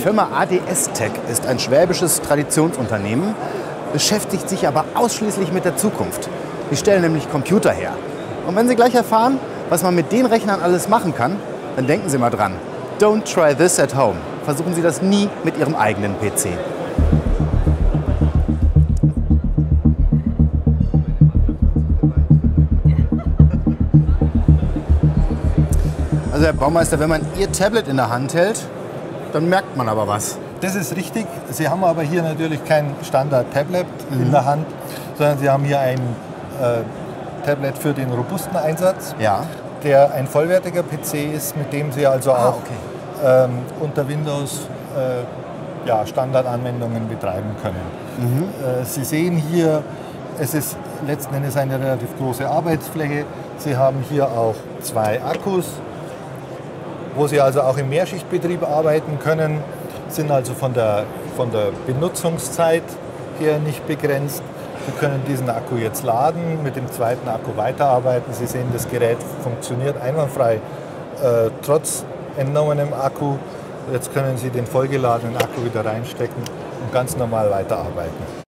Firma ADS Tech ist ein schwäbisches Traditionsunternehmen, beschäftigt sich aber ausschließlich mit der Zukunft. Die stellen nämlich Computer her. Und wenn Sie gleich erfahren, was man mit den Rechnern alles machen kann, dann denken Sie mal dran. Don't try this at home. Versuchen Sie das nie mit Ihrem eigenen PC. Also Herr Baumeister, wenn man Ihr Tablet in der Hand hält, dann merkt man aber was. Das ist richtig. Sie haben aber hier natürlich kein Standard-Tablet in der Hand, sondern Sie haben hier ein Tablet für den robusten Einsatz, Ja. der ein vollwertiger PC ist, mit dem Sie also auch unter Windows Standardanwendungen betreiben können. Sie sehen hier, es ist letzten Endes eine relativ große Arbeitsfläche. Sie haben hier auch 2 Akkus, wo Sie also auch im Mehrschichtbetrieb arbeiten können, sind also von der Benutzungszeit her nicht begrenzt. Sie können diesen Akku jetzt laden, mit dem zweiten Akku weiterarbeiten. Sie sehen, das Gerät funktioniert einwandfrei, trotz entnommenem Akku. Jetzt können Sie den vollgeladenen Akku wieder reinstecken und ganz normal weiterarbeiten.